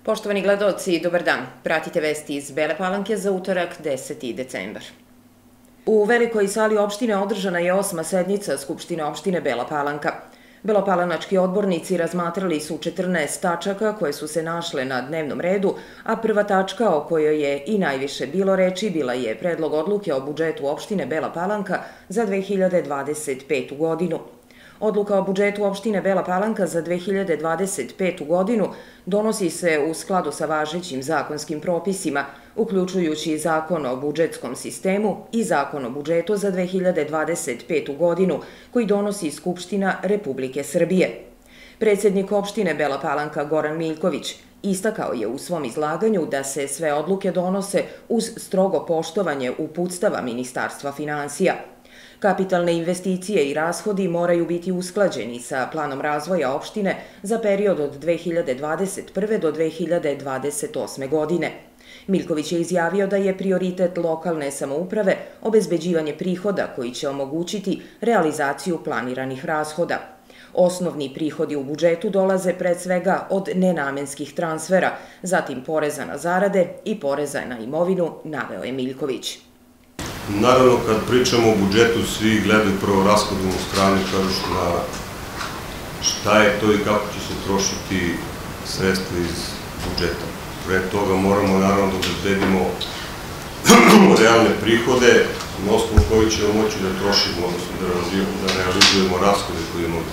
Poštovani gledaoci, dobar dan. Pratite vesti iz Bele Palanke za utorak 10. decembar. U velikoj sali opštine održana je 8. sednica Skupštine opštine Bela Palanka. Belopalanački odbornici razmatrali su 14 tačaka koje su se našle na dnevnom redu, a prva tačka o kojoj je i najviše bilo reči bila je predlog odluke o budžetu opštine Bela Palanka za 2025. godinu. Odluka o budžetu opštine Bela Palanka za 2025. godinu donosi se u skladu sa važećim zakonskim propisima, uključujući Zakon o budžetskom sistemu i Zakon o budžetu za 2025. godinu, koji donosi Skupština Republike Srbije. Predsednik opštine Bela Palanka Goran Miljković istakao je u svom izlaganju da se sve odluke donose uz strogo poštovanje uputstava Ministarstva finansija. Kapitalne investicije i rashodi moraju biti usklađeni sa planom razvoja opštine za period od 2021. do 2028. godine. Miljković je izjavio da je prioritet lokalne samouprave obezbeđivanje prihoda koji će omogućiti realizaciju planiranih rashoda. Osnovni prihodi u budžetu dolaze pred svega od nenamenskih transfera, zatim poreza na zarade i poreza na imovinu, naveo je Miljković. Naravno, kad pričamo o budžetu, svi gledaju prvo rashodovnu stranu i kažu šta je to i kako će se trošiti sredstva iz budžeta. Pre toga moramo naravno da obezbedimo realne prihode na osnovu koji ćemo moći da trošimo, odnosno da realizujemo rashode koje imamo u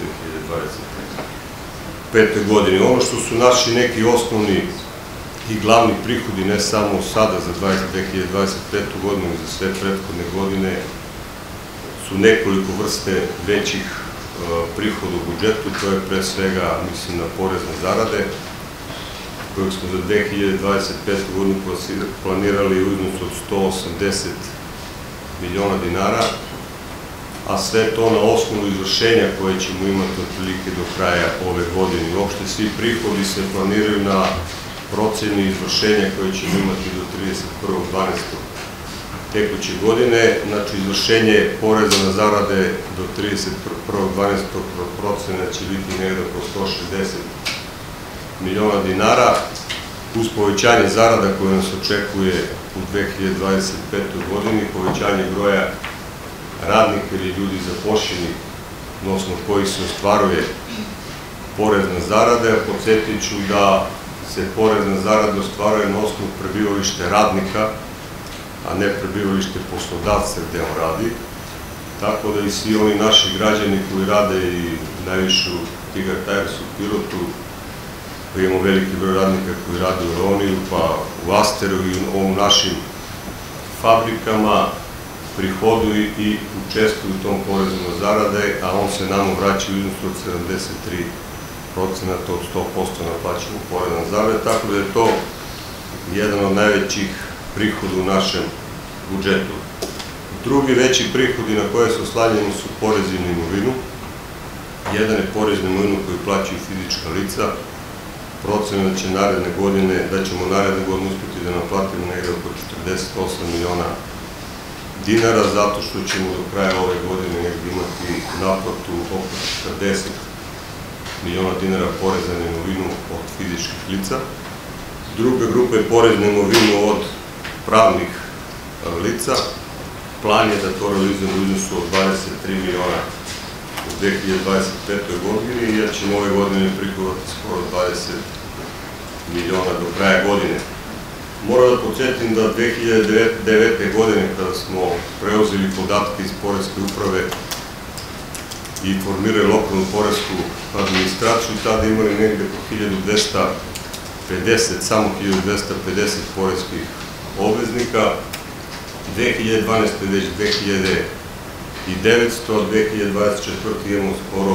2025. godini. Ono što su naši neki osnovni i glavni prihodi, ne samo sada za 2025. godinu i za sve prethodne godine, su nekoliko vrste većih prihoda u budžetu. To je pre svega, mislim, na porez na zarade, kojeg smo za 2025. godinu planirali u iznosu od 180 miliona dinara, a sve to na osnovu izvršenja koje ćemo imati otprilike do kraja ove godine. Uopšte svi prihodi se planiraju na proceni izvršenja koje ćemo imati do 31.12. tekuće godine. Znači, izvršenje poreza na zarade do 31.12. procena će biti negde oko 160 miliona dinara, uz povećanje zarada koje nas očekuje u 2025. godini, povećanje broja radnika ili ljudi zapošljenih na osnovu kojih se ostvaruje porez na zarade. Podsjetit ću da se porez na zarade ostvaruje na osnovu prebivalište radnika, a ne prebivalište poslodavca gde on radi. Tako da i svi oni naši građani koji rade i najviše u Tigar Tajersu, u Pirotu, pa imamo veliki broj radnika koji rade u Roniju, pa u Asteru i u našim fabrikama, prihoduju i učestvuju u tom porezu na zarade, a on se nama vraća u iznosu od 73% od 100% naplaćenog poreza na zarade, tako da je to jedan od najvećih prihoda u našem budžetu. Drugi veći prihodi na koje se oslanjamo su porezi na imovinu. Jedan je porez na imovinu koju plaćaju fizička lica. Procena da ćemo naredne godine uspjeti da naplatimo negde oko 48 miliona dinara, zato što ćemo do kraja ove godine negde imati naplatu oko 40 miliona dinara poreza na imovinu od fizičkih lica. Druga grupa je porez na imovinu od pravnih lica. Plan je da to realizujemo u iznosu od 23 miliona u 2025. godini, jer ćemo ove godine prihodovati skoro 20 miliona do kraja godine. Moram da podsjetim da 2009. godine, kada smo preuzeli podatke iz Poreske uprave i formirali lokalnu poresku administraciju, tada imali negde po 1250, samo 1250 poreskih obveznika. 2012. već 2900, a 2024. imamo skoro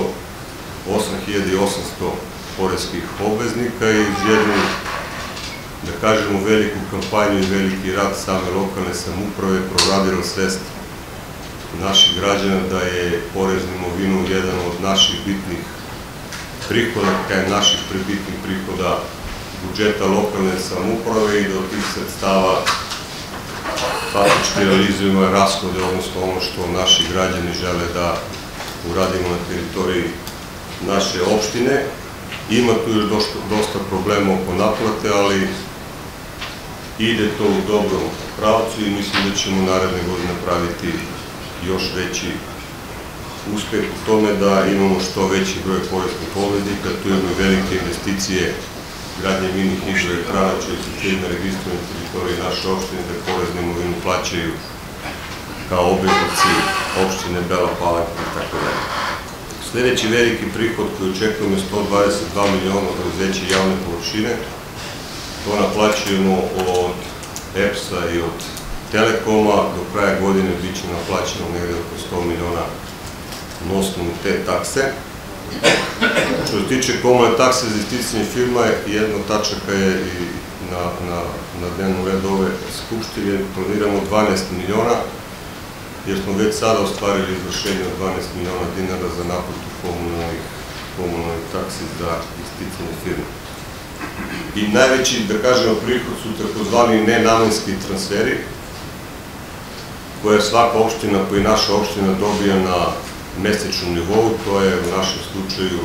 8800 poreskih obveznika i iz jednu, da kažemo, veliku kampanju i veliki rad same lokalne samouprave proradila svest naših građana da je porez na imovinu jedan od naših bitnih prihoda, kaj naših bitnih prihoda budžeta lokalne samouprave i da od tih sredstava faktički realizujemo rashode, odnosno ono što naši građani žele da uradimo na teritoriji naše opštine. Ima tu još dosta problema oko naplate, ali ide to u dobrom pravcu i mislim da ćemo naredne godine napraviti još veći uspeh u tome da imamo što veći broj poreskih obveznika. Tu imamo velike investicije, gradnje mini hidroelektrana čije su firme registrovane na teritoriji naše opštine, da poreznu imovinu plaćaju kao obveznici opštine Bela Palanka i tako dalje. Sljedeći veliki prihod koji očekujemo je 122 miliona za uzeće javne površine. To naplaćujemo od EPS-a i od Telekoma. Do kraja godine bit će naplaćeno negde oko 100 miliona na osnovu te takse. Što se tiče komunalne takse za isticanje firma, jedna od tačaka je i na dnevnom redu ove skupštine. Planiramo 12 miliona, jer smo već sada ostvarili izvršenje od 12 miliona dinara za naplatu komunalnih taksi za isticanje firma. I najveći, da kažemo, prihod su takozvani nenamenski transferi, koje svaka opština, pa i naša opština dobija na mesečnom nivou, to je u našem slučaju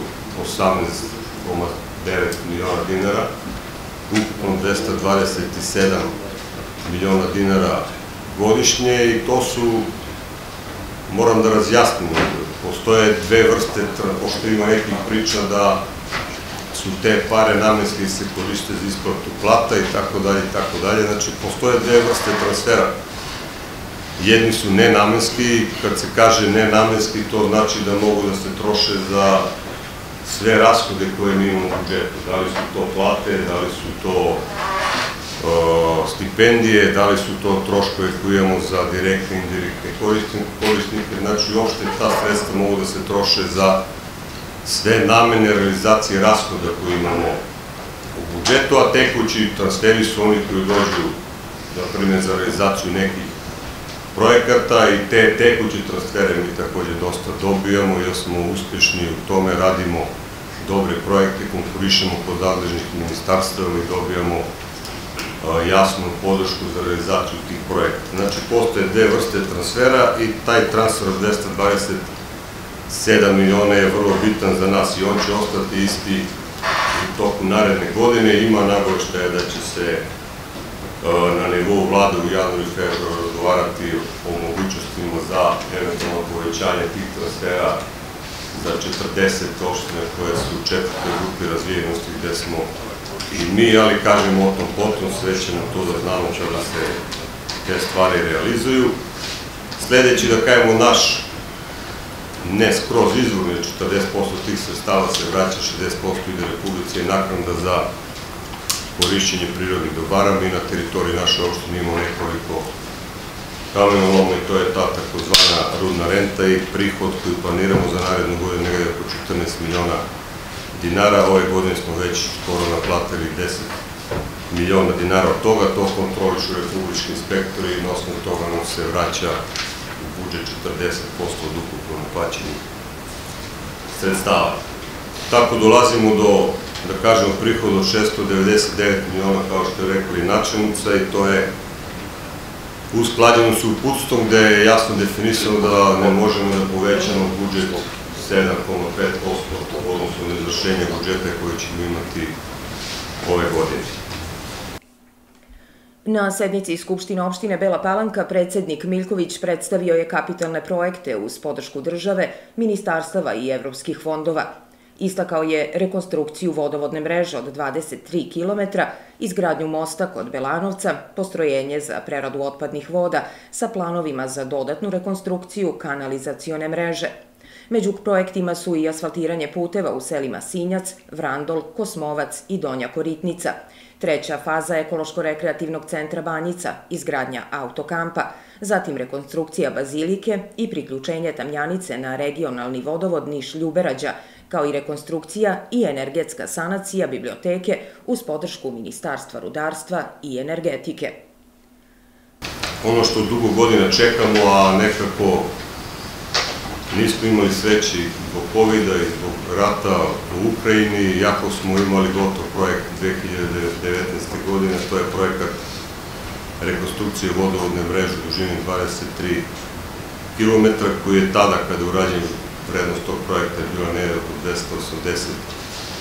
18,9 miliona dinara, ukupno 227 miliona dinara godišnje i to su, moram da razjasnimo, postoje dve vrste, pošto ima nekih priča da su te pare namenski se koriste za isplatu plata i tako dalje i tako dalje. Znači, postoje dve vrste transfera. Jedni su nenamenski, kad se kaže nenamenski, to znači da mogu da se troše za sve rashode koje mi imamo u budžetu. Da li su to plate, da li su to stipendije, da li su to troškove koje imamo za direktne i indirektne korisnike. Znači, uopšte ta sredstva mogu da se troše za sve namene realizacije rashoda koje imamo u budžetu, a tekući transferi su oni koji dođu, na primjer, za realizaciju nekih projekata i te tekuće transfere mi takođe dosta dobijamo, jer smo uspešni u tome, radimo dobre projekte, konkurišemo kod nadležnih ministarstava i dobijamo jasnu podršku za realizaciju tih projekta. Znači, postoje dve vrste transfera i taj transfer od 227 miliona je vrlo bitan za nas i on će ostati isti u toku naredne godine. Ima nagoveštaja da će se na nivou vlade u januaru i februaru razgovarati o mogućnostima za eventualno povećanje tih transfera za 40 opština koje su u četvrtoj grupi razvijenosti gde smo i mi, ali kažemo o tom potom, sve će nam to da znamo kada se te stvari realizuju. Sledeći, da kažemo, naš ne skroz izvorni, 40% tih sredstava se vraća, 60% ide Republici i naknada za korišćenje prirodnih dobara. Mi na teritoriji naše opštine imamo nekoliko kamenoloma i to je ta takozvana rudna renta i prihod koji planiramo za narednu godinu negde oko 14 miliona dinara. Ove godine smo već skoro naplatili 10 miliona dinara od toga. To kontrolišu republički inspektori i na osnovu toga nam se vraća u budžet 40% od ukupno naplaćenih sredstava. Tako dolazimo do, da kažemo, prihod od 699 miliona, kao što je rekla i načelnica, i to je usklađeno s uputstvom gde je jasno definisano da ne možemo da povećamo budžet 7,5% u odnosu na izvršenje budžeta koje ćemo imati ove godine. Na sednici Skupštine opštine Bela Palanka predsednik Miljković predstavio je kapitalne projekte uz podršku države, ministarstava i evropskih fondova. Istakao je rekonstrukciju vodovodne mreže od 23 km, izgradnju mosta kod Belanovca, postrojenje za preradu otpadnih voda sa planovima za dodatnu rekonstrukciju kanalizacione mreže. Među projektima su i asfaltiranje puteva u selima Sinjac, Vrandol, Kosmovac i Donja Koritnica. Treća faza ekološko-rekreativnog centra Banjica, izgradnja autokampa, zatim rekonstrukcija bazilike i priključenje Tamjanice na regionalni vodovod Niš-Ljuberađa, kao i rekonstrukcija i energetska sanacija biblioteke uz podršku Ministarstva rudarstva i energetike. Ono što dugo godina čekamo, a nekako nismo imali sreći zbog COVID-a i zbog rata u Ukrajini, iako smo imali gotov projekt 2019. godine, to je projekat rekonstrukcije vodovodne mreže u dužini 23 km, koji je tada, kada je urađen, vrednost tog projekta je bila negde oko 280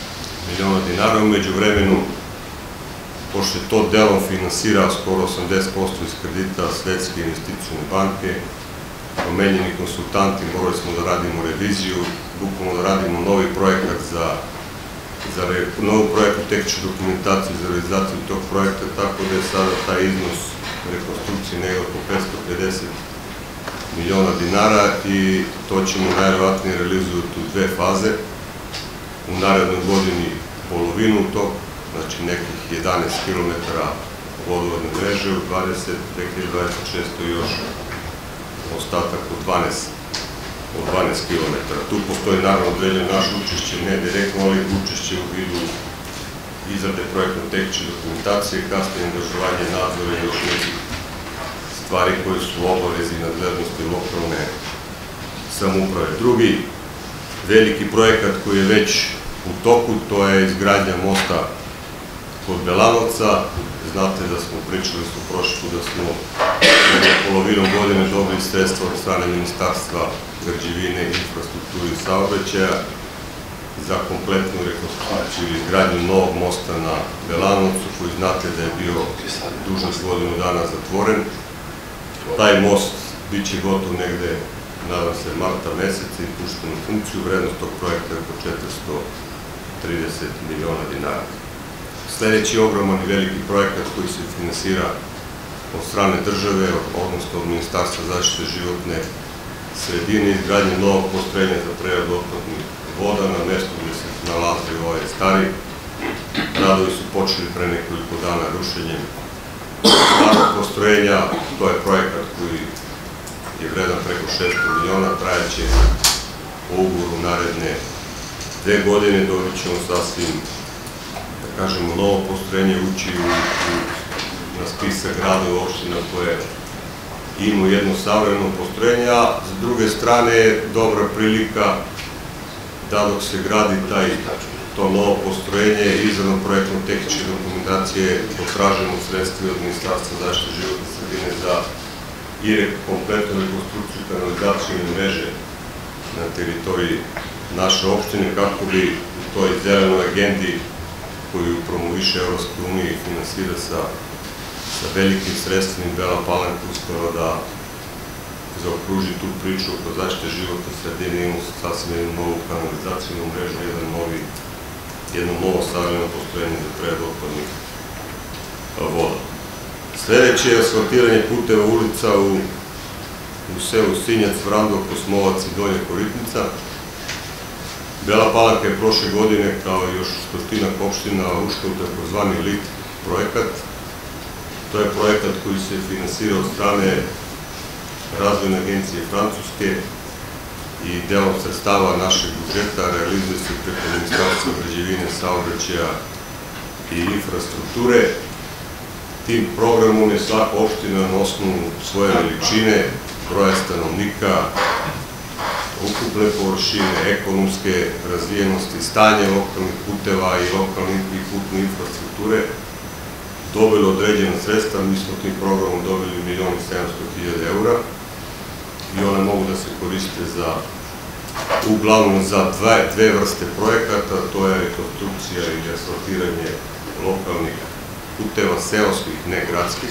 miliona dinara. Umeđu vremenu, pošto je to delom finansira skoro 80% iz kredita Svetske investicione banke, promenjeni konsultanti, morali smo da radimo reviziju, bukvalno da radimo novi projekat novu projektnu tehničku dokumentaciju za realizaciju tog projekta, tako da je sada taj iznos rekonstrukcije negdje oko 550 miliona dinara i to ćemo najverovatnije realizovati u 2 faze. U narednoj godini polovinu tog, znači nekih 11 km vodovodne mreže, u 2026. još ostatak od 12 km. Tu postoji naravno određeno naše učešće, ne direktno, ali učešće u vidu izrade projektno-tehničke dokumentacije, kasnije angažovanje nadzora i još nekih stvari koje su obavezi i nadležnosti lokalne samouprave. Drugi veliki projekat koji je već u toku, to je izgradnja mosta kod Belanovca. Znate da smo pričali prošli put da smo polovinom godine dobili sredstva od strane Ministarstva građevine, infrastrukture i saobraćaja za kompletnu rekonstrukciju i izgradnju novog mosta na Belanovcu, koji znate da je bio dužan godinu dana zatvoren. Taj most bit će gotov negde, nadam se, marta meseca i pušten u funkciju. Vrednost tog projekta je oko 430 miliona dinara. Sledeći ogroman i veliki projekat koji se finansira od strane države, odnosno od Ministarstva zaštite životne sredine, izgradnje novog postrojenja za preradu otpadnih voda na mestu gde se nalazi ovaj stari. Radovi su počeli pre nekoliko dana rušenjem starog postrojenja. To je projekat koji je vredan preko 600 miliona, trajaće po ugovoru naredne 2 godine, dok ćemo sasvim, da kažemo, novo postrojenje ući na spisak gradova i opština koje imaju jedno savremeno postrojenje, a s druge strane je dobra prilika da dok se gradi to novo postrojenje, izradom projektno-tehničke dokumentacije potražimo sredstva od Ministarstva zaštite životne sredine za i kompletnu rekonstrukciju kanalizacijone mreže na teritoriji naše opštine, kako bi u toj zelenoj agendi koju promoviše Evropska unija i finansira sa velikim sredstvima Bela Palanka uspela da zaokruži tu priču oko zaštite životne sredine. Imamo sasvim jednu novu kanalizacijonu mrežu, jedno novo savremeno postrojenje za preradu otpadnih voda. Sledeće je asfaltiranje puteva ulica u selu Sinjac, Vrandov, Kosmovac i Donja Koritnica. Bela Palanka je prošle godine, kao i još stotinak opština, ušla u takozvani LIT projekat. To je projekat koji se finansira od strane Razvojne agencije Francuske i delom sredstava našeg budžeta realizuje se preko Ministarstva građevine, saobraćaja i infrastrukture. Tim programom je svaka opština na osnovu svoje veličine, broja stanovnika, ukupne površine, ekonomske razvijenosti, stanje lokalnih puteva i lokalne i putne infrastrukture dobili određena sredstva. Mi smo tim programom dobili 1.700.000 eura i one mogu da se koriste uglavnom za dve vrste projekata, to je rekonstrukcija i asfaltiranje lokalnih puteva, seoskih, ne gradskih,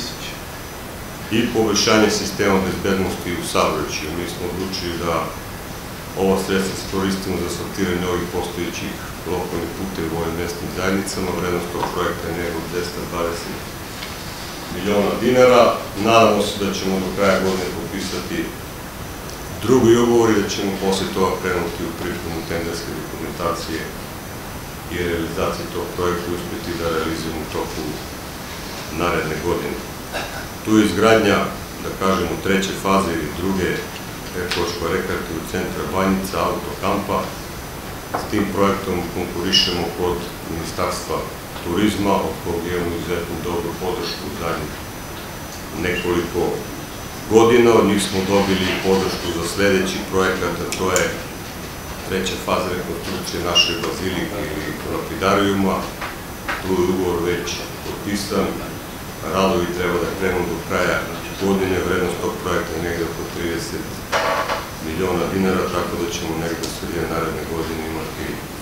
i poboljšanje sistema bezbednosti u saobraćaju. Mi smo odlučili da ova sredstva iskoristimo za asfaltiranje ovih postojećih lokalnih puteva u ovim mestnim zajednicama. Vrednost tog projekta je nego 220 miliona dinara. Nadamo se da ćemo do kraja godine potpisati drugi ugovor i da ćemo posle toga krenuti u pripremu tenderske dokumentacije i realizacije tog projekta i uspeti da realizujemo u toku naredne godine. Tu je izgradnja, da kažemo, 3. faze ili 2. ekološko-rekreativnog centra Banjica, autokampa. S tim projektom konkurišemo kod Ministarstva turizma, od kog imamo izuzetno dobru podršku u zadnjih nekoliko godina. Od njih smo dobili podršku za sledeći projekat, a to je 3. faza rekonstrukcije naše bazilike ili lapidarijuma. Tu je ugovor već potpisan. Radovi treba da krenu do kraja godine. Vrednost tog projekta je negde oko 30 miliona dinara, tako da ćemo negde u sredini naredne godine imati završen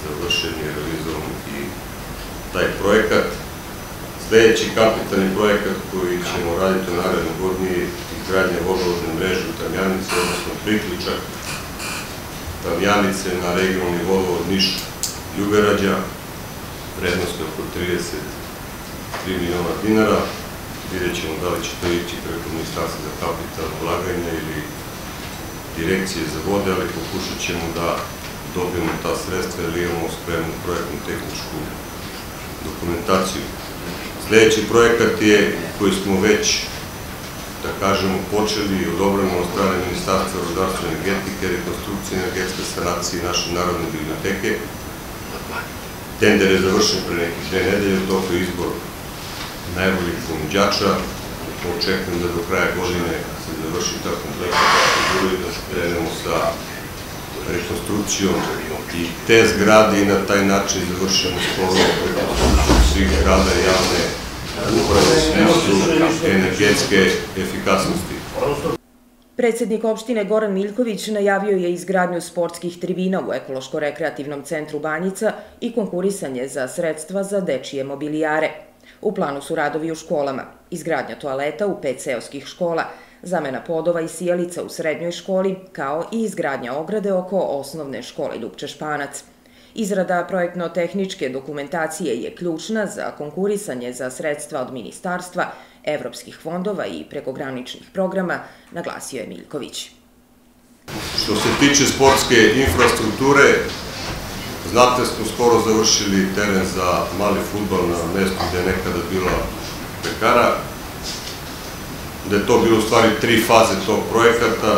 završen je realizovan i taj projekat. Sljedeći kapitalni projekat koji ćemo raditi u narednoj godini je izgradnja vodovodne mreže u Tamjanici, odnosno priključak Tamjanice na regionalni vodovod Niš-Ljuberađa, vrednosti oko 33 miliona dinara. Vidjet ćemo da li će to ići preko Ministarstva za kapitalno ulaganje ili Direkcije za vode, ali pokušat ćemo da dobijemo ta sredstva jer imamo spremnu projektnu tehničku dokumentaciju. Sljedeći projekat je, koji smo već, da kažemo, počeli i odobreno od strane Ministarstva rudarstva i energetike, rekonstrukcije i energetske sanacije naše Narodne biblioteke. Tender je završen pre nekih 2 nedelje, u toku je izbor najboljih ponuđača. Očekujem da do kraja godine se završi ta kompletna procedura i da se krenemo sa rekonstrukcijom i te zgrade i na taj način završimo skoro rekonstrukciju svih zgrada javne uprave u smislu energetske efikasnosti. Predsednik opštine Goran Miljković najavio je izgradnju sportskih tribina u Ekološko-rekreativnom centru Banjica i konkurisanje za sredstva za dečije mobilijare. U planu su radovi u školama, izgradnja toaleta u 5 seoskih škola, zamena podova i sijalica u srednjoj školi, kao i izgradnja ograde oko osnovne škole Ljupče Španac. Izrada projektno-tehničke dokumentacije je ključna za konkurisanje za sredstva od ministarstva, evropskih fondova i prekograničnih programa, naglasio je Miljković. Što se tiče sportske infrastrukture, znate, smo skoro završili teren za mali fudbal na mestu gde je nekada bila pekara, gde je to bilo u stvari 3 faze tog projekata.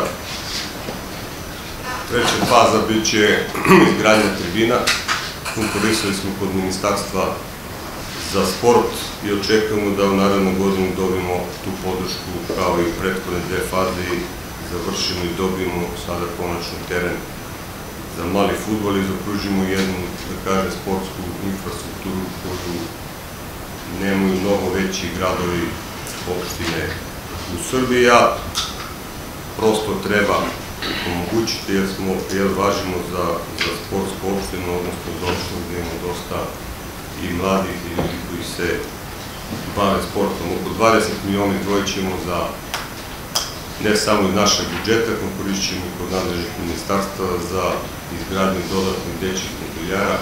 Treća faza bit će izgradnja tribina. Konkurisali smo kod Ministarstva za sport i očekujemo da u narednu godinu dobijemo tu podršku kao i u prethodne 2 faze i završimo i dobijemo sada konačno teren za mali fudbal i zaokružimo jednu, da kažem, sportsku infrastrukturu koju nemaju mnogo veći gradovi opštine u Srbiji, a prosto treba omogućiti jer važimo za sportsku opštinu, odnosno za opštinu gde imamo dosta i mladih i ljudi koji se bave sportom. Oko 20 miliona izdvojit ćemo za ne samo iz našeg budžeta, konkurisat ćemo i kod nadležnih ministarstva za izgradnju dodatnih dečjih mobilijara.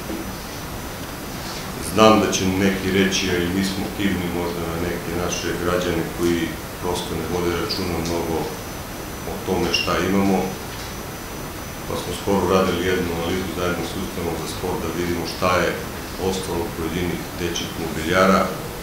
Znam da će neki reći, a i mi smo kivni možda na neke naše građane koji prosto ne vode računa mnogo o tome šta imamo, pa smo skoro radili jednu analizu zajedno s Ustavom za sport da vidimo šta je ostalo pojedinih dečjih mobilijara.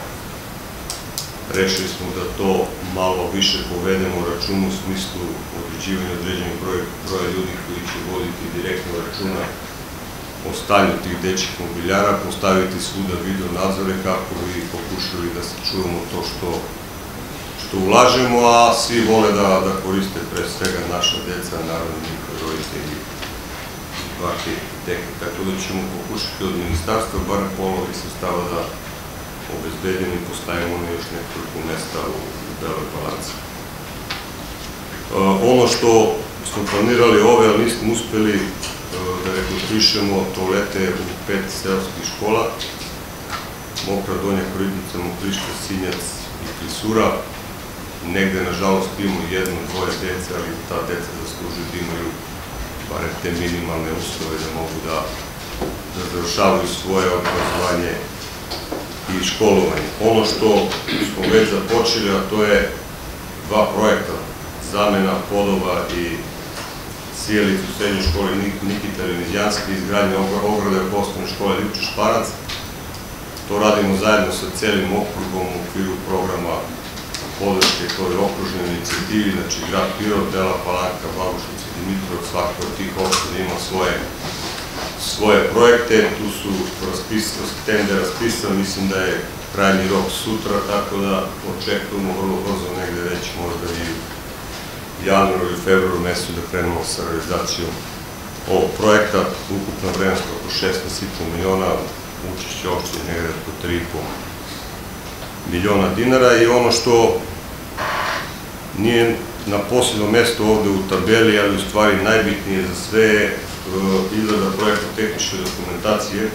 Rešili smo da to malo više povedemo računu u smislu određivanja određenih broja ljudi koji će voditi direktno računa o stanju tih dečjih mobilijara, postaviti svuda video nadzore kako bi pokušali da se čujemo to što ulažemo, a svi vole da koriste pre svega naša deca, naravno njihovi roditelji i bake i teke. Tako da ćemo pokušati od ministarstva bar polovi sredstava da obezbedimo i postavimo na još nekoliko mesta u Beloj Palanci. Ono što smo planirali ove, ali nismo uspeli da rekonstruišemo toalete u 5 seoskih škola, Mokra Donja, Koridnica, Mokriška, Sinjac i Klisura. Negde, nažalost, imamo 1-2 dece, ali ta deca zaslužuju da imaju bare te minimalne uslove da mogu da završavaju svoje obrazovanje i školovanje. Ono što smo već započeli, a to je 2 projekta, zamena podova i sijalica u srednjoj školi Nikita Remizjanski, izgradnja ograde oko osnovne škole Ljupče Španac. To radimo zajedno sa celim okrugom u okviru programa podrške toj okružnoj inicijativi, znači grad Pirot, Bela Palanka, Babušnica, Dimitrov, svaka od tih opština ima svoje projekte. Tu su tender raspisan, mislim da je krajnji rok sutra, tako da očekujemo vrlo brzo negde već možda i u januaru ili februaru mesecu da krenemo sa realizacijom ovog projekta. Ukupna vrednost oko 16,5 miliona, učešće opštine negde oko 3,5 miliona dinara. I ono što nije na poslednjem mestu ovde u tabeli, ali u stvari najbitnije za sve, izrada projektno-tehničke dokumentacije,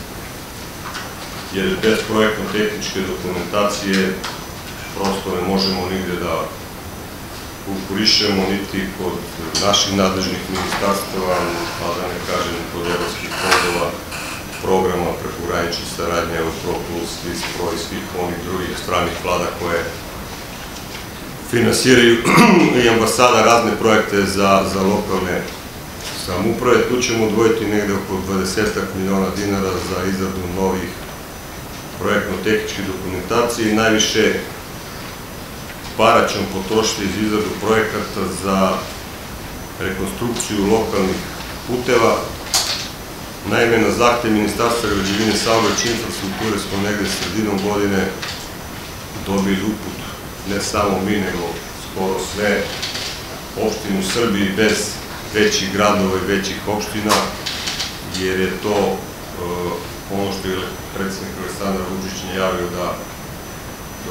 jer bez projektno-tehničke dokumentacije prosto ne možemo nigde da konkurišemo niti kod naših nadležnih ministarstava, a da ne kažem kod evropskih fondova, programa prekogranične saradnje, Europlus, ISPRO i svih onih drugih stranih vlada koje finansiraju i ambasada razne projekte za lokalne samouprave. Tu ćemo odvojiti negde oko 20 miliona dinara za izradu novih projektno-tehničkih dokumentacije i najviše para ćemo potrošiti iz izradu projekata za rekonstrukciju lokalnih puteva. Naime, na zahtev Ministarstva građevine, saobraćaja i infrastrukture smo negde sredinom godine dobili uput, ne samo mi, nego skoro sve opštine u Srbiji bez većih gradova i većih opština, jer je to ono što je predsjednik Aleksandar Vučić najavio da do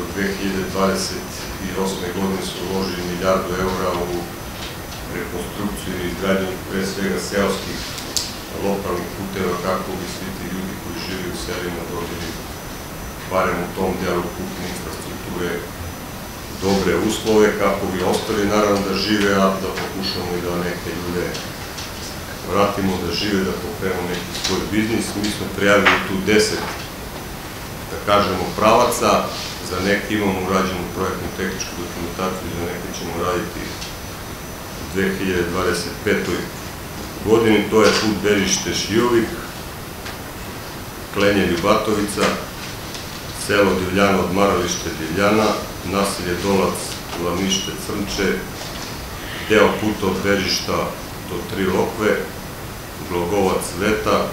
2028. godine su uložili €1 milijardu u rekonstrukciju i izgradnju pre svega seoskih lokalnih puteva, kako bi svi ti ljudi koji žive u selima dobili barem u tom delu putne infrastrukture dobre uslove, kako bi ostali naravno da žive, a da pokušamo i da neke ljude vratimo da žive, da pokrenemo neki svoj biznis. Mi smo prijavili tu 10, da kažemo, pravaca, za neke imamo urađenu projektnu tehničku dokumentaciju, za neke ćemo raditi u 2025. godini. To je put Bežište-Šljovik, Klenje-Ljubatovica, selo Divljana, odmaralište Divljana, naselje Dolac, Lanište-Crnče, deo puta od Bežišta do Tri Lokve, Glogovac-Veta,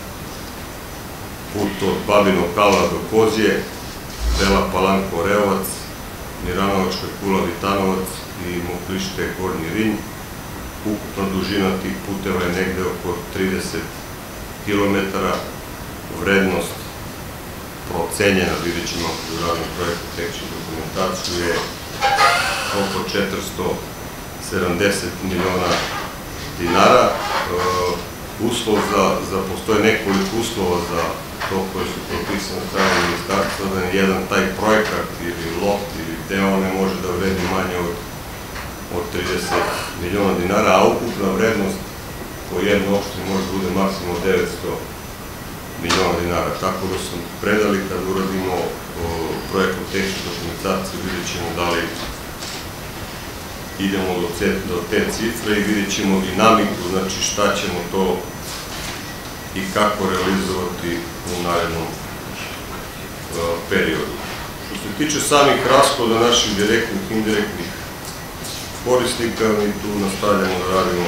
put od Babinog Kala do Kozije, Bela Palanka-Oreovac, Miranovačka Kula-Vitanovac i Moklište-Gornji Rinj. Ukupna dužina tih puteva je negde oko 30 km, vrednost procenjena, vidjet ćemo u radnom projektu tehničku dokumentaciju, je oko 470 miliona dinara. Postoje nekoliko uslova za to koje su propisane strane ministarstva, da jedan taj projekat ili lot ili deo ne može da vredi manje od 30 miliona dinara, a ukupna vrednost po jednoj opštini može da bude maksimum 900 miliona dinara. Tako da smo predali, kad uradimo projektnu tehničku dokumentaciju, vidjet ćemo da li idemo do te cifre i vidjet ćemo dinamiku, znači šta ćemo to i kako realizovati u narednom periodu. Što se tiče samih rashoda naših direktnih i indirektnih korisnika, mi tu nastavljamo da radimo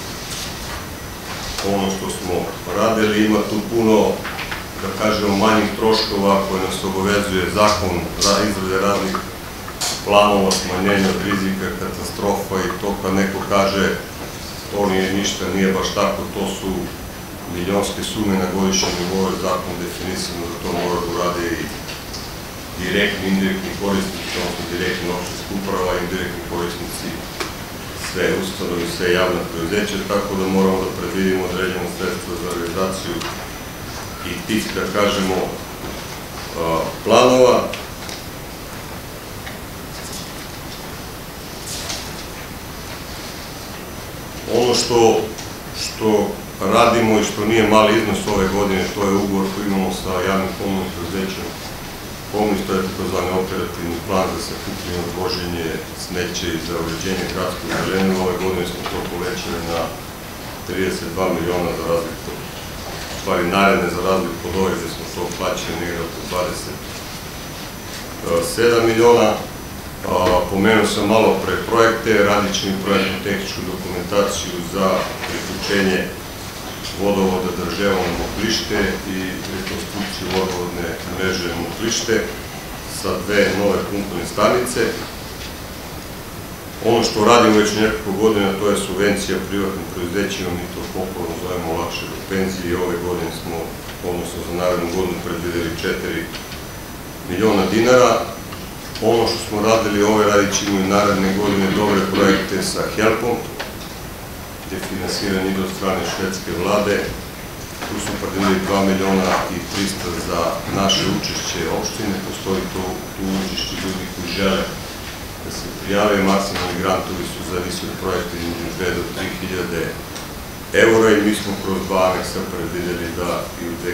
ono što smo radili. Ima tu puno, da kažemo, manjih troškova koje nas obavezuje zakon izrade raznih planova smanjenja od rizika, katastrofa i to kad neko kaže to nije ništa, nije baš tako, to su milionske sume na godišnjem nivou, zakon definisano da to mora da urade i direktni, indirektni korisnici, odnosno direktni opštinska uprava i indirektni korisnici sve ustanove i sve javne preduzeća, tako da moramo da predvidimo određeno sredstvo za realizaciju i tih, da kažemo, planova. Ono što radimo i što nije mali iznos ove godine, to je ugovor koji imamo sa javnim komunalnim preduzećem Komunist, to je takozvani operativni plan za sakupljanje, odvoženje smeća i za uređenje gradskog zelena. Ove godine smo to povećali na 32 miliona za razliku, u stvari naredne za razliku od ove gde smo to plaćali negde oko 27 miliona. Pomenuo sam malo pre projekte, radit ćemo i projektnu tehničku dokumentaciju za priključenje vodovoda Drževo na Moklište i rekonstrukciju vodovodne mreže Moklište sa 2 nove pumpne stanice. Ono što radimo već nekoliko godina, to je subvencija privatnim preduzećima, mi to popularno zovemo lakše do penzije i ove godine smo, odnosno za narednu godinu, predvideli 4 miliona dinara. Ono što smo radili ove, radit ćemo i naredne godine dobre projekte sa HELP-om, je finansiran i do strane švedske vlade. Tu su predelili 2.300.000 za naše učešće opštine. Postoji tu učešće ljudi koji žele da se prijave. Maksimalni grantovi su za visoke projekte između 2.000 do 3.000 eura i mi smo kroz 2 aneksa predeljeli da i u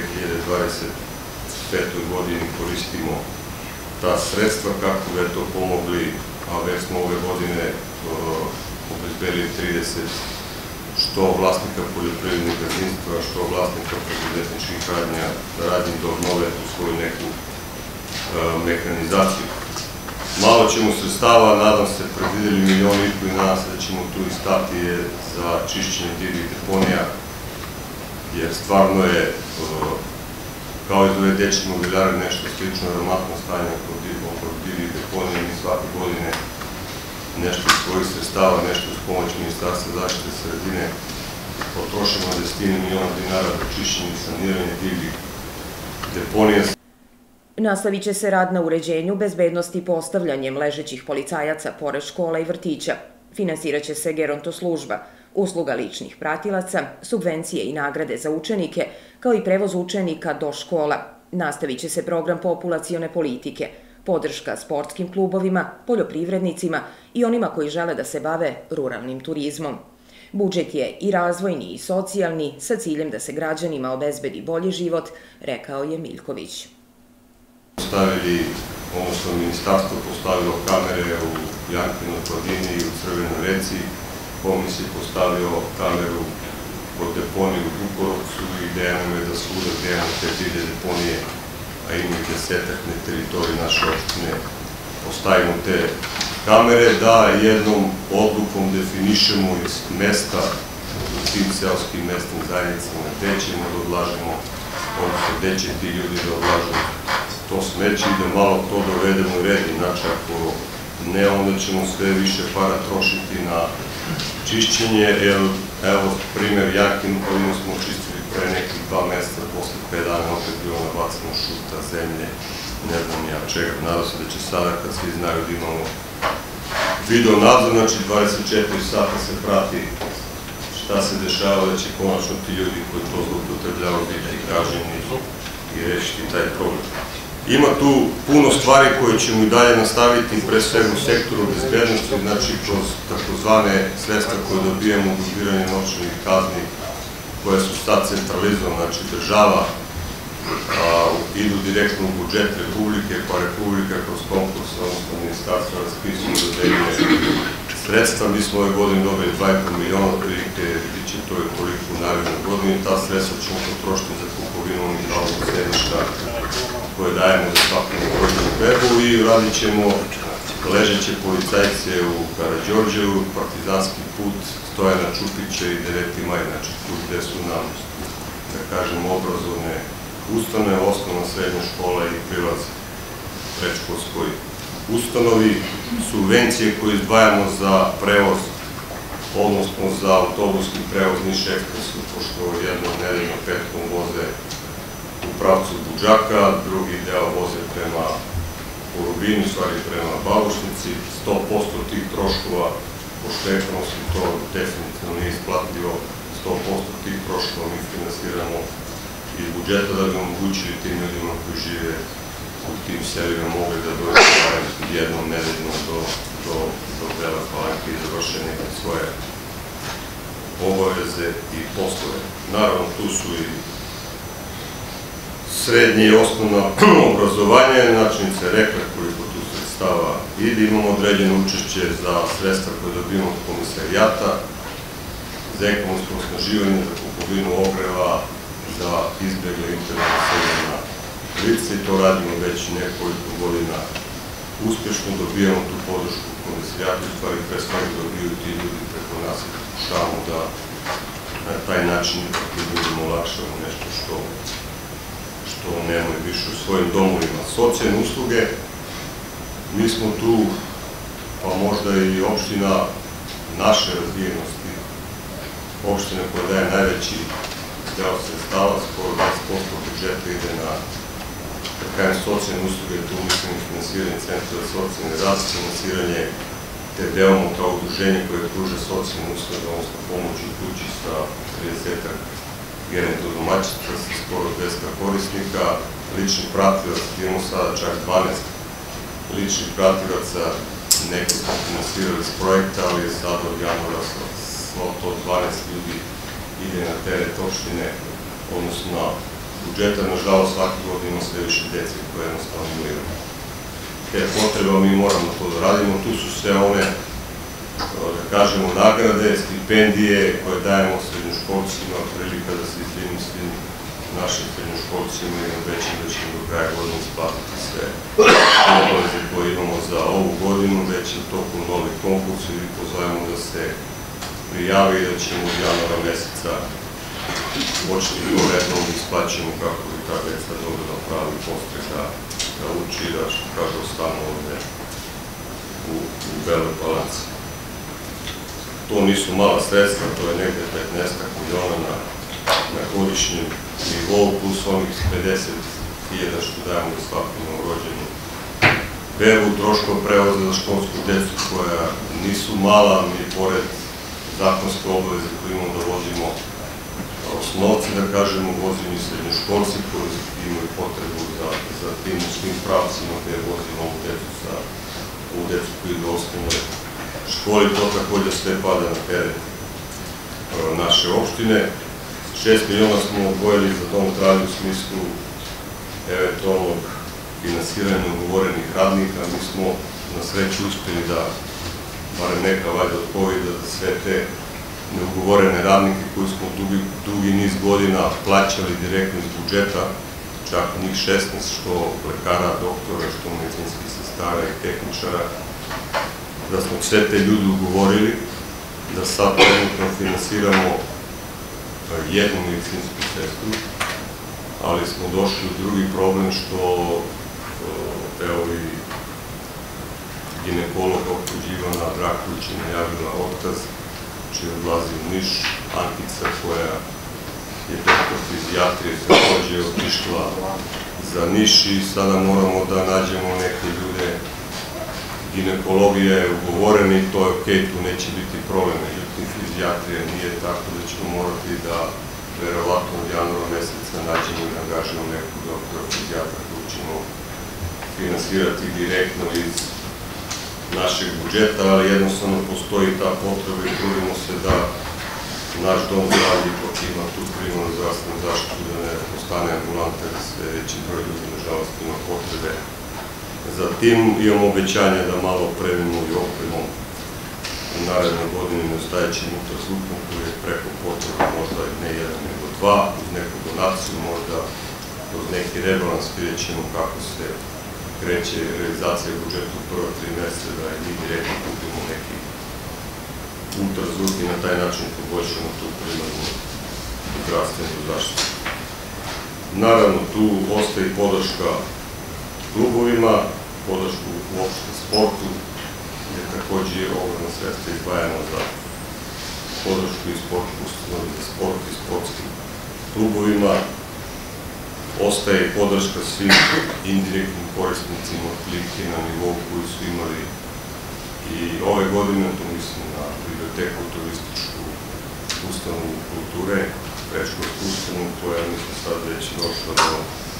2025. godini koristimo ta sredstva kako bi to pomogli, a već smo ove godine obezbedili 30 što vlasnika poljoprivrednih gazdinstva, što vlasnika preduzetničkih radnji da obnove tu svoju neku mehanizaciju. Malo ćemo sredstava, nadam se, predvideli 1,5 miliona i nadam se da ćemo tu i stati za čišćenje divljih deponija, jer stvarno je, kao iz ove dečje mobiljare, nešto slično aromatno stanje oko divljih deponija. Mi svake godine nešto iz svojih sredstava, nešto uz pomoć Ministarstva zaštite sredine potrošimo desetine miliona dinara za čišćenje i saniranje divljih deponija. Nastavit će se rad na uređenju bezbednosti postavljanjem ležećih policajaca pored škola i vrtića. Finansiraće se gerontoslužba, usluga ličnih pratilaca, subvencije i nagrade za učenike, kao i prevoz učenika do škola. Nastavit će se program populacione politike, podrška sportskim klubovima, poljoprivrednicima i onima koji žele da se bave ruralnim turizmom. Budžet je i razvojni i socijalni, sa ciljem da se građanima obezbedi bolji život, rekao je Miljković. Ministarstvo postavilo kamere u Jankinoj Planini i u Crvenoj reci, Komis je postavio kameru kod deponije u Bukorovcu i ideja nam je da svuda gde imamo te divlje deponije, a ima i 10-ak na teritoriji naše opštine, postavimo te kamere, da jednom odlukom definišemo iz mesta, u tim seoskim mesnim zajednicama, gde ćemo da odlažemo, odnosno gde će ti ljudi da odlažu to smeće i da malo to dovedemo u red. Inače, ako ne, onda ćemo sve više para trošiti na čišćenje. Evo, primer Jankinu, koju smo čistili pre nekih 2 meseca, posle 5 dana opet bilo nabacano šuta, zemlje, ne znam ja čega. Nadam se da će sada, kad svi znaju da imamo video nadzor, znači 24 sata se prati šta se dešava, da će konačno ti ljudi koji to zloupotrebljavaju biti kažnjeni i rešiti taj problem. Ima tu puno stvari koje ćemo i dalje nastaviti, pre svega u sektoru bezbednosti, znači kroz takozvane sredstva koje dobijamo u dobiranje novčanih kazni, koje su sad centralizovane, znači država, idu direktno u budžet Republike, pa Republika kroz konkurs, odnosno ministarstva raspisuje i dodeljuje sredstva. Mi smo ove godine dobili 2,5 miliona, prilike bit će to i koliko u narednoj godini. Ta sredstva ćemo potrošiti za kupovinu onih glavnog sedišta koje dajemo za svaku godinu bebu i radit ćemo ležeće policajce u Karađorđevu, Partizanski put, Stojana Čupića i 9. maj, znači tu gde su nam, da kažem, obrazovne ustanove, osnovna srednja škola i prilaz predškolskoj ustanovi. Subvencije koje izdvajamo za prevoz, odnosno za autobuski prevoz Niš ekspresu, pošto jednom nedeljno petkom voze u pravcu Budžaka, drugi deo voze prema Urubinu, stvari prema Babušnici. 100% tih troškova, pošto ekonomski to definitivno nije isplatljivo, 100% tih troškova mi finansiramo iz budžeta da bi omogućili tim ljudima koji žive u tim selima mogli da dođe jednom nedeljno do Bele Palanke i završe neke svoje obaveze i poslove. Naravno, tu su i srednje i osnovno obrazovanje, načinice rekla koliko tu sredstava ide, imamo određeno učešće za sredstva koje dobijemo od komisarijata, za ekonomsko osnaživanje, za kupovinu ogreva, za izbjegle internet naseljena lica i to radimo već nekoliko godina uspešno, dobijamo tu podršku komisarijata, u stvari pre svega dobiju ti ljudi preko nas i pokušavamo da na taj način ljudima olakšamo nešto što nemaju više u svojim domovima. Socijalne usluge, mi smo tu, pa možda i opština naše razvijenosti, opština koja daje najveći deo sredstava, skoro 20% budžeta ide na socijalne usluge, tu mislim finansiranje centra za socijalni rad, finansiranje te Deomo kao udruženje koje pruža socijalne usluge, odnosno pomoć u kući sa 30 gerontodomaćica sa skoro 200 korisnika, ličnih pratilaca, imamo sada čak 12 ličnih pratilaca, neko smo finansirali iz projekta, ali je sada od januara svo to 12 ljudi ide na teret opštine, odnosno na budžeta. Nažalost, svaki godin ima sve više dece koje jednostavno imaju te potreba, mi moramo to da radimo. Tu su sve one, da kažemo, nagrade, stipendije koje dajemo srednjoškolcima, prilika da se izvinim svim našim srednjoškolcima i obećam da ćemo do kraja godine isplatiti sve obaveze koje imamo za ovu godinu, već je tokom novi konkurs i pozovemo da se prijavi i da ćemo od januara meseca početi to redom da isplaćamo kako bi ta deca dobila pravi postreh da uči i da, što kaže, ostanu ovde u Beloj Palanci. To nisu mala sredstva, to je negde 15 miliona na godišnjem nivou, plus onih 50.000 što dajemo za svaku novorođenu bebu, troškova prevoza za školsku decu koja nisu mala, mi pored zakonske obaveze koje imamo da vozimo osnovce, da kažemo, vozimo i srednjoškolci koji imaju potrebu za tim u svim pravcima gde vozimo ovu decu koji idu osnovne školi, to takođe sve pada na teret naše opštine. 6 miliona smo odvojili za dom zdravlja u smislu eventualnog finansiranja ugovorenih radnika. Mi smo na sreću uspeli da, barem neka valjda od COVID-a, da sve te neugovorene radnike koji smo dugi niz godina plaćali direktno iz budžeta, čak njih 16, što lekara, doktora, što medicinskih sestara i tehničara, da smo sve te ljudi ugovorili, da sad trenutno finansiramo jednu medicinsku sestru, ali smo došli u drugi problem što evo i ginekolog optuživana Drakulić je najavila otkaz, čiji odlazi u Niš, Ankica koja je doktor fizijatrije takođe otišla za Niš i sada moramo da nađemo neke ljude. Ginekologija je ugovorena i to je okej, tu neće biti problem, međutim fizijatrija nije, tako da ćemo morati da verovatno od januara meseca nađemo i angažimo nekog doktora fizijatra koji ćemo finansirati direktno iz našeg budžeta, ali jednostavno postoji ta potreba i trudimo se da naš dom zdravlja ipak ima tu primarnu zdravstvenu zaštitu, da ne postane ambulanta, da sve veći broj ljudi, nažalost, ima potrebe. Zatim imamo obećanje da malo opremimo i opremom u narednoj godini nedostajećim ultrazvukom koji je preko potreba, možda ne jedan nego dva, uz neku donaciju, možda kroz neki rebalans vidjet ćemo kako se kreće realizacija budžeta u prva 3 meseca, da i mi direktno kupimo neki ultrazvuk i na taj način poboljšamo tu primarnu zdravstvenu zaštitu. Naravno, tu ostaje podrška klubovima, podršku uopšte sportu, gde takođe ogromna sredstva izdvajamo za podršku i sport i sportskim klubovima. Ostaje podrška svim indirektnim korisnicima otprilike na nivou koji su imali i ove godine, to mislim na biblioteku, turističku ustanovu kulture, predškolsku ustanovu, koja mislim sad već došla do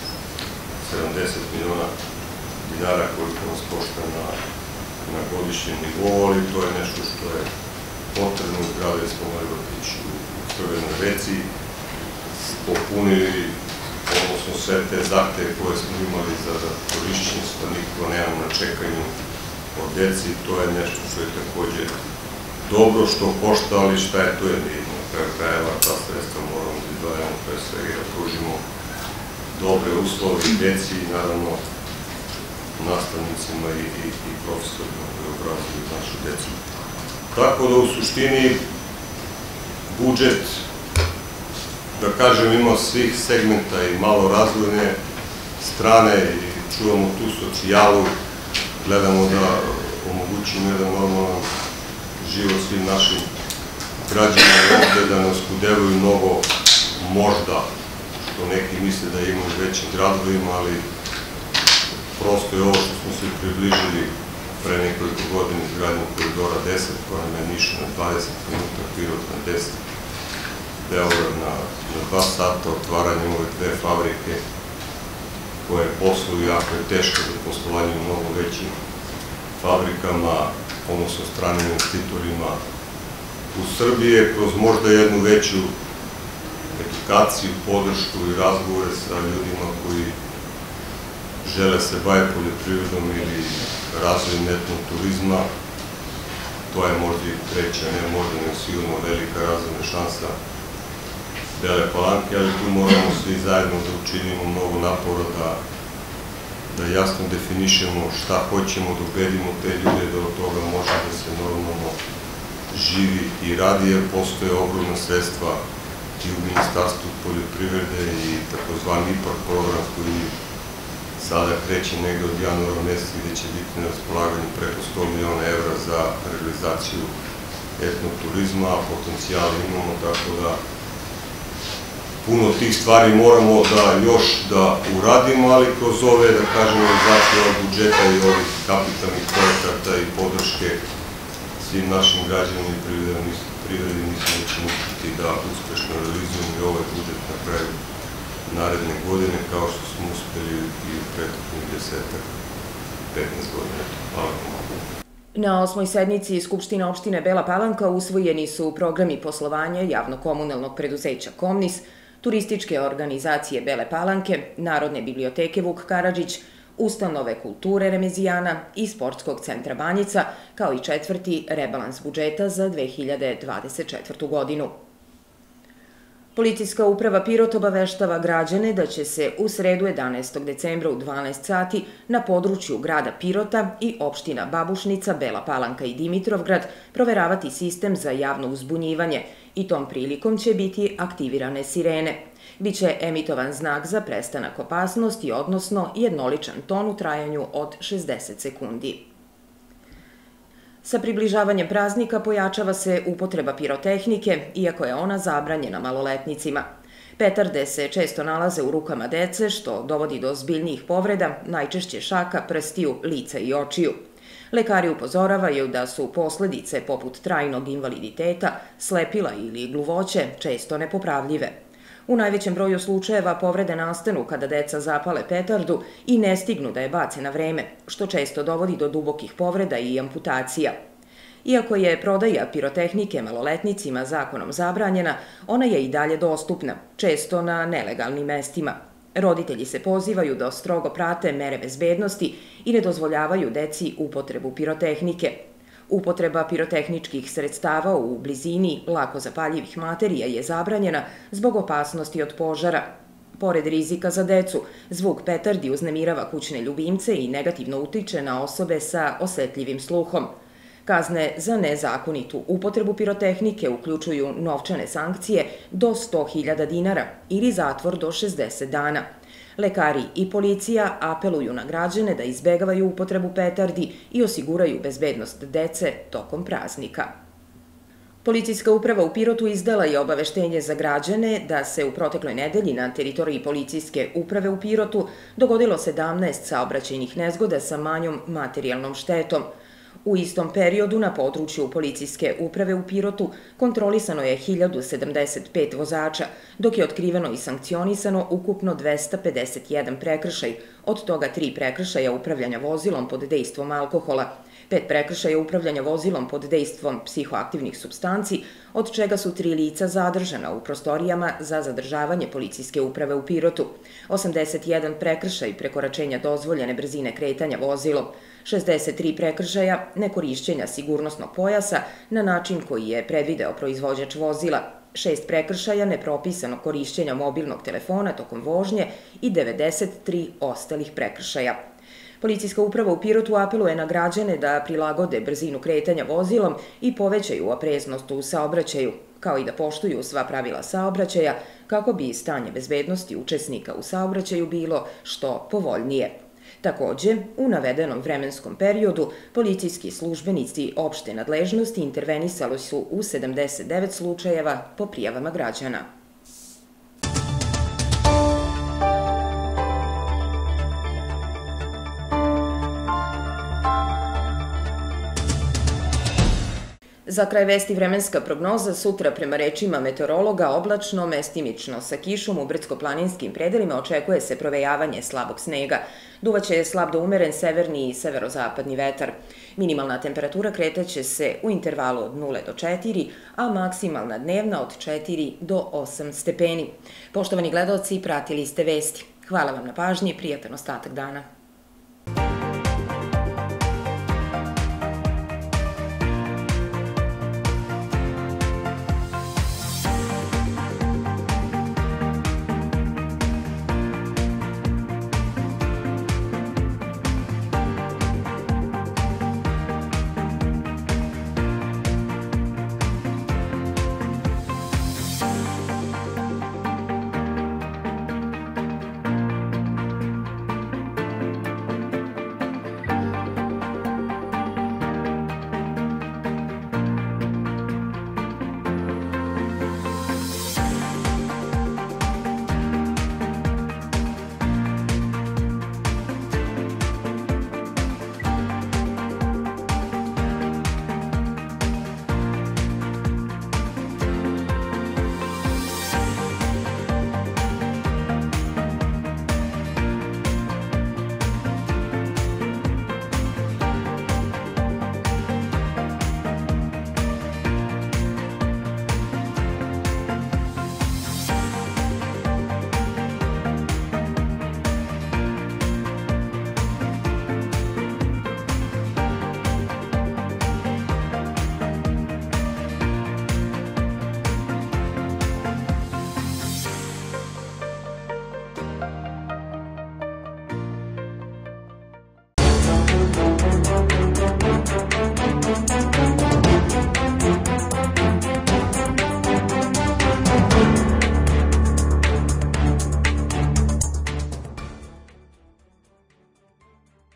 70 miliona dinara koliko nas košta na godišnjem nivou, ali to je nešto što je potrebno. Izgradili smo ovaj vrtić u Crvenoj Reci, popunili odnosno sve te zahteve koje smo imali za korišćenje, što niko nemamo na čekanju od deci, to je nešto što je takođe dobro, što košta, ali šta je to je vidno. Na kraju krajeva ta sredstva moramo da izdvajamo pre svega da pružimo dobre uslove i deci i naravno nastavnicima i profesorima koji obrazuju našu decu. Tako da u suštini budžet, da kažem, ima svih segmenta i malo razvojne strane i čuvamo tu socijalu, gledamo da omogućimo jedan normalan život svim našim građanima ovde, da ne oskudevaju mnogo možda, što neki misle da imaju većim gradovima, ali prosto je ovo što smo se približili pre nekoliko godina izgradnju koridora 10, koja nam je Niš na 20 minuta, Pirot na 10, Beograd na 2 sata, otvaranjem ove dve fabrike koje posluju jako je teško za poslovanje u mnogo većim fabrikama, odnosno stranim investitorima u Srbije, kroz možda jednu veću edukaciju, podršku i razgovore sa ljudima koji žele se baviti poljoprivredom ili razvojem etnog turizma. To je možda i treća, ne možda, nego sigurno velika razvojna šansa Bele Palanke, ali tu moramo svi zajedno da učinimo mnogo napora da jasno definišemo šta hoćemo, da ubedimo te ljude da od toga može da se normalno živi i radi, jer postoje ogromna sredstva i u Ministarstvu poljoprivrede i takozvani IPARD program koji sada kreće negde od januara meseca, gde će biti na raspolaganju preko 100 miliona evra za realizaciju etnog turizma, a potencijal imamo, tako da puno tih stvari moramo još da uradimo, ali kroz ove, da kažemo, realizacije ovog budžeta i ovih kapitalnih projekata i podrške svim našim građanima i privredi mislim da ćemo uspeti da uspešno realizujemo i ovaj budžet na kraju naredne godine, kao što smo uspeli i u prethodnih 10-15 godina. Hvala vam. Na 8. sednici Skupštine opštine Bela Palanka usvojeni su programi poslovanja javno-komunalnog preduzeća Komnis, turističke organizacije Bele Palanke, Narodne biblioteke Vuk Karadžić, ustanove kulture Remezijana i Sportskog centra Banjica, kao i 4. rebalans budžeta za 2024. godinu. Policijska uprava Pirot obaveštava građane da će se u sredu 11. decembra u 12 sati na području grada Pirota i opština Babušnica, Bela Palanka i Dimitrovgrad proveravati sistem za javno uzbunjivanje i tom prilikom će biti aktivirane sirene. Biće emitovan znak za prestanak opasnosti, odnosno jednoličan ton u trajanju od 60 sekundi. Sa približavanjem praznika pojačava se upotreba pirotehnike, iako je ona zabranjena maloletnicima. Petarde se često nalaze u rukama dece, što dovodi do ozbiljnijih povreda, najčešće šaka, prstiju, lica i očiju. Lekari upozoravaju da su posledice poput trajnog invaliditeta, slepila ili gluvoće često nepopravljive. U najvećem broju slučajeva povrede nastanu kada deca zapale petardu i ne stignu da je bace na vreme, što često dovodi do dubokih povreda i amputacija. Iako je prodaja pirotehnike maloletnicima zakonom zabranjena, ona je i dalje dostupna, često na nelegalnim mestima. Roditelji se pozivaju da strogo prate mere bezbednosti i ne dozvoljavaju deci upotrebu pirotehnike. Upotreba pirotehničkih sredstava u blizini lako zapaljivih materija je zabranjena zbog opasnosti od požara. Pored rizika za decu, zvuk petardi uznemirava kućne ljubimce i negativno utiče na osobe sa osetljivim sluhom. Kazne za nezakonitu upotrebu pirotehnike uključuju novčane sankcije do 100.000 dinara ili zatvor do 60 dana. Lekari i policija apeluju na građane da izbegavaju upotrebu petardi i osiguraju bezbednost dece tokom praznika. Policijska uprava u Pirotu izdala je obaveštenje za građane da se u protekloj nedelji na teritoriji policijske uprave u Pirotu dogodilo 17 saobraćajnih nezgoda sa manjom materijalnom štetom. U istom periodu na području policijske uprave u Pirotu kontrolisano je 1075 vozača, dok je otkriveno i sankcionisano ukupno 251 prekršaj, od toga 3 prekršaja upravljanja vozilom pod dejstvom alkohola, 5 prekršaja upravljanja vozilom pod dejstvom psihoaktivnih supstanci, od čega su 3 lica zadržana u prostorijama za zadržavanje policijske uprave u Pirotu, 81 prekršaj prekoračenja dozvoljene brzine kretanja vozilom, 63 prekršaja nekorišćenja sigurnosnog pojasa na način koji je predvideo proizvođač vozila, 6 prekršaja nepropisanog korišćenja mobilnog telefona tokom vožnje i 93 ostalih prekršaja. Policijska uprava u Pirotu apeluje na građane da prilagode brzinu kretanja vozilom i povećaju opreznost u saobraćaju, kao i da poštuju sva pravila saobraćaja kako bi stanje bezbednosti učesnika u saobraćaju bilo što povoljnije. Takođe, u navedenom vremenskom periodu policijski službenici opšte nadležnosti intervenisali su u 79 slučajeva po prijavama građana. Za kraj vesti vremenska prognoza, sutra prema rečima meteorologa oblačno, mestimično sa kišom u brdsko-planinskim predelima očekuje se provejavanje slabog snega. Duvaće slab do umeren severni i severozapadni vetar. Minimalna temperatura kretaće se u intervalu od 0 do 4, a maksimalna dnevna od 4 do 8 stepeni. Poštovani gledaoci, pratili ste vesti. Hvala vam na pažnji i prijatan ostatak dana.